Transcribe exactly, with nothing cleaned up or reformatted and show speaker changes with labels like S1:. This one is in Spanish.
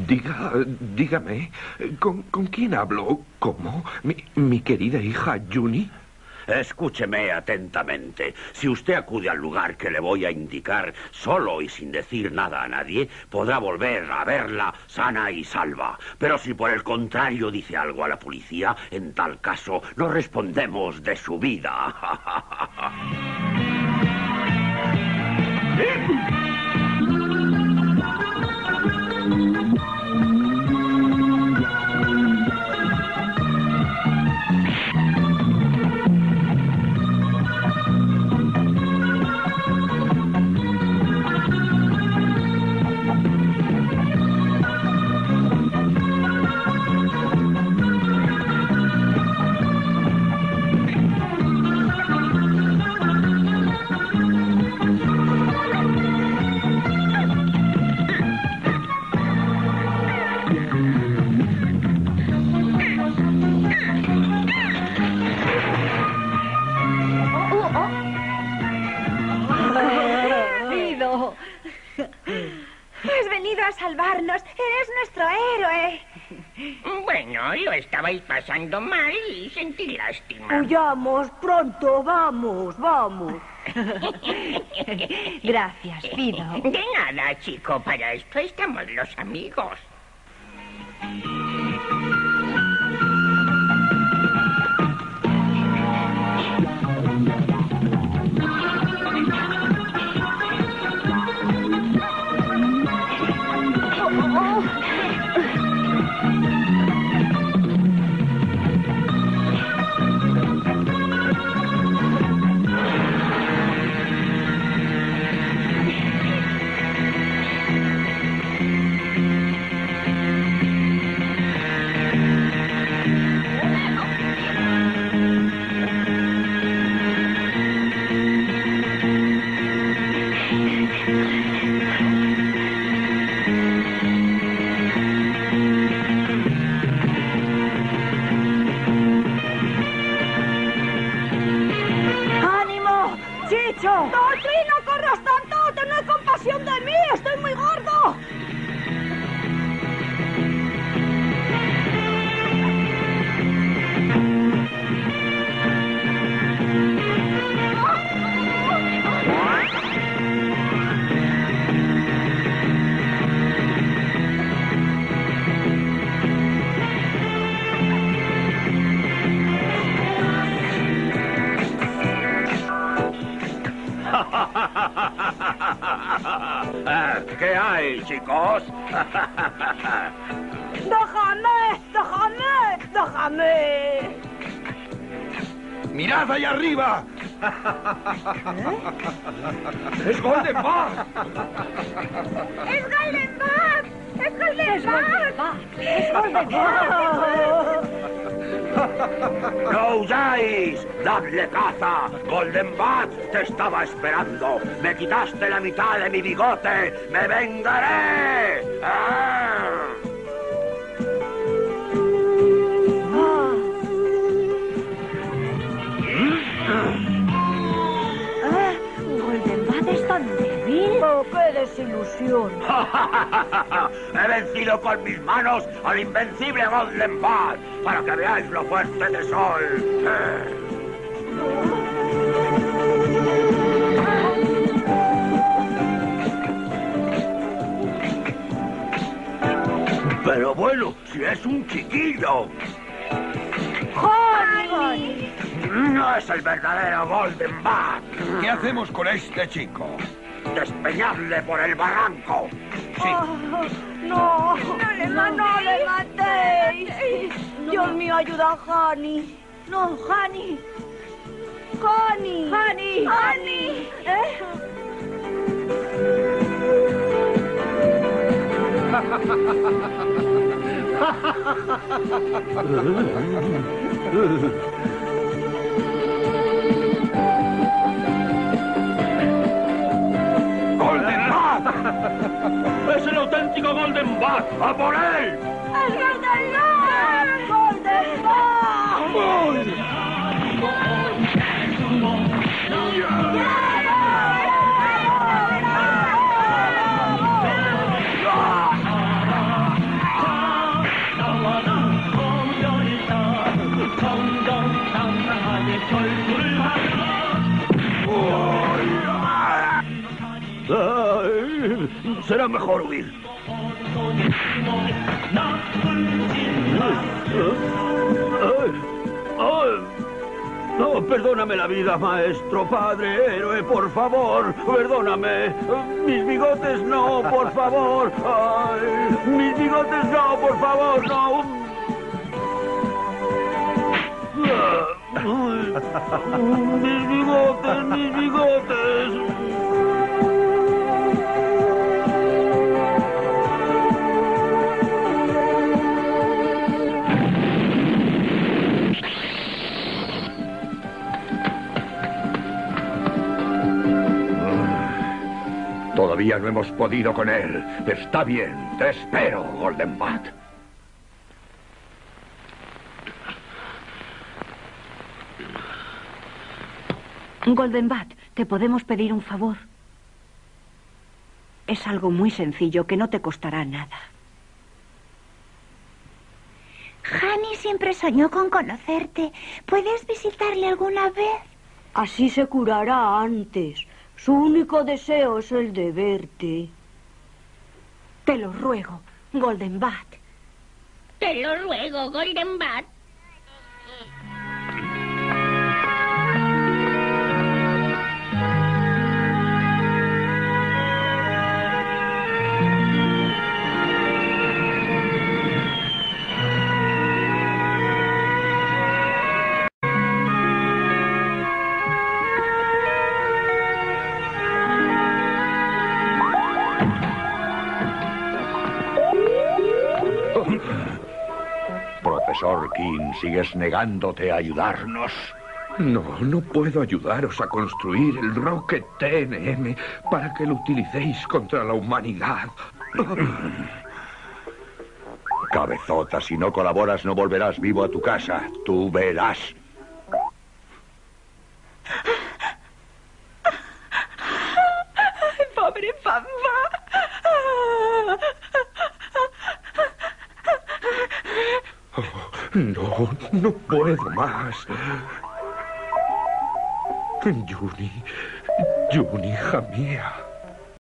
S1: Diga, dígame, ¿con, con quién hablo? ¿Cómo? ¿Mi, mi querida hija Juni?
S2: Escúcheme atentamente. Si usted acude al lugar que le voy a indicar, solo y sin decir nada a nadie, podrá volver a verla sana y salva. Pero si por el contrario dice algo a la policía, en tal caso no respondemos de su vida.
S3: Has venido a salvarnos. Eres nuestro héroe.
S4: Bueno, lo estabais pasando mal y sentí lástima.
S5: Huyamos pronto, vamos, vamos. Gracias, Fido.
S4: De nada, chico, para esto estamos los amigos.
S5: ¡No, Tri, no corras tanto! ¡Tened compasión de mí! ¡Estoy muy gordo!
S2: ¿Qué hay, chicos?
S5: ¡Déjame! ¡Déjame! ¡Déjame!
S1: ¡Mirad allá arriba!
S5: ¿Eh?
S1: ¡Es Golden Bat!
S3: ¡Es Golden Bat! ¡Es Golden Bat!
S5: ¡Es Golden Bat!
S2: ¡No huyáis! ¡Dadle caza! ¡Golden Bat te estaba esperando! ¡Me quitaste la mitad de mi bigote! ¡Me vengaré! ¡Ah!
S5: ¿Golden Bat es tan débil? ¡Oh, qué desilusión!
S2: He vencido con mis manos al invencible Golden Bat para que veáis lo fuerte que soy. Pero bueno, si es un chiquillo.
S5: ¡Honey!
S2: No es el verdadero Golden Bat.
S1: ¿Qué hacemos con este chico?
S2: Despeñadle por el barranco.
S1: Sí.
S5: Oh, no,
S3: No le
S5: no, no le matéis. Dios mío, ayuda a Honey. No, Honey. Honey. Honey. Honey. ¿Eh?
S2: ¡Golden Bat! ¡Es el auténtico Golden Bat! ¡A por él!
S5: ¡Es Golden Bat! ¡Golden Bat!
S2: Ay, será mejor huir. No, perdóname la vida, maestro, padre, héroe, por favor, perdóname. Mis bigotes no, por favor. Ay, mis bigotes no, por favor, no. Ay, mis bigotes, mis bigotes.
S1: Todavía no hemos podido con él. Está bien, te espero, Golden Bat.
S5: Golden Bat, ¿te podemos pedir un favor? Es algo muy sencillo que no te costará nada.
S3: Honey siempre soñó con conocerte. ¿Puedes visitarle alguna vez?
S5: Así se curará antes. Su único deseo es el de verte. Te lo ruego, Golden Bat.
S4: Te lo ruego, Golden Bat.
S6: Profesor King, ¿sigues negándote a ayudarnos?
S1: No, no puedo ayudaros a construir el Rocket T N M para que lo utilicéis contra la humanidad.
S6: Cabezota, si no colaboras no volverás vivo a tu casa. Tú verás.
S5: Pobre papá.
S1: No, no puedo más. Juni, Juni, hija mía.